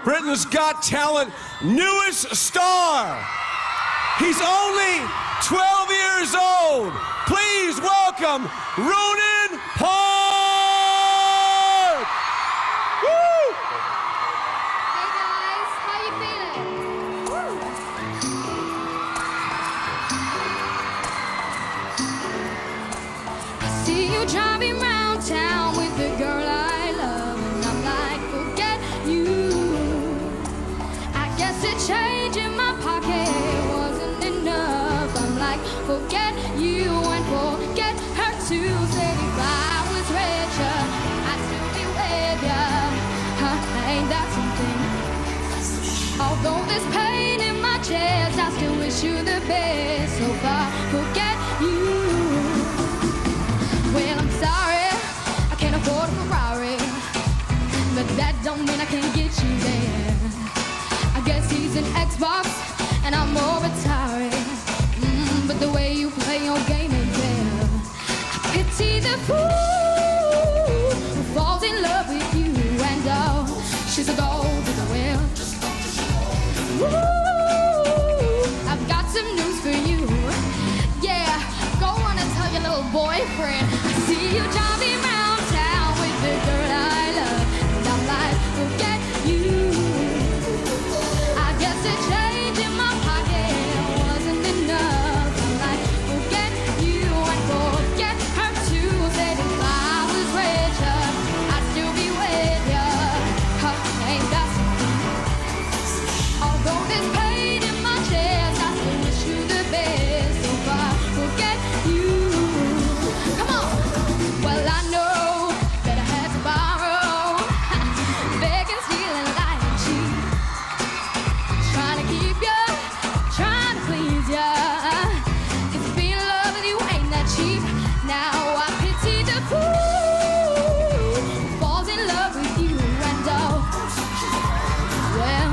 Britain's Got Talent newest star. He's only 12 years old. Please welcome Ronan Park. Woo! Hey guys, how you feeling? Woo! I see you driving round town with the girl I love, and I'm like, forget you. I guess the change in my pocket wasn't enough. I'm like, forget you and forget her too. Said if I was richer, I'd still be with ya. Huh, ain't that something? Although there's pain in my chest, I still wish you the best. So far, forget you. Well, I'm sorry, I can't afford a Ferrari, but that don't mean I can't get you there. I guess he's an Xbox and I'm more Atari. But the way you play your game ain't fair. I pity the fool who falls in love with you, and oh, she's a gold digger. Well, woo, I've got some news for you. Yeah, go on and tell your little boyfriend. I see you driving round town with the girl I love, and I'm like, forget you. I guess the change in my pocket wasn't enough. I'm like, forget you and forget her too. Said if I was richer, I'd still be with ya. Huh, ain't that something? Although there's pain in my chest, I still wish you the best. So far, forget you. Come on. Well, I know that I had to borrow, beg and steal and lie and cheat, trying to keep ya, trying to please ya. 'Cause being in love with you ain't that cheap. Now I pity the fool who falls in love with you, and oh, well,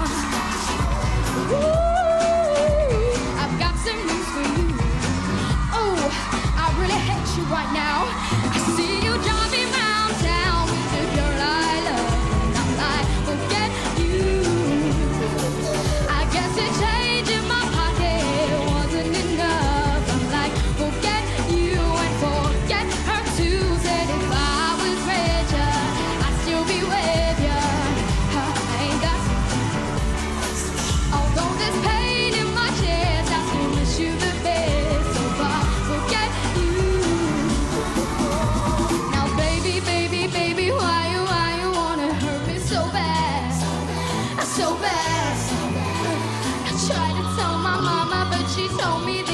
woo, I've got some news for you. Oh, I really hate you right now. I see you driving round town with the girl I love, and I'm like, forget you. I guess the change in my pocket wasn't enough. I'm like, forget you and forget her too. Said if I was richer, I'd still be with ya. Huh, ain't that something? Although there's pain in my chest, I still wish you the best. So far, forget you. Now, baby, baby, baby, why you wanna hurt me so bad? So bad. I tried to tell my mama, but she told me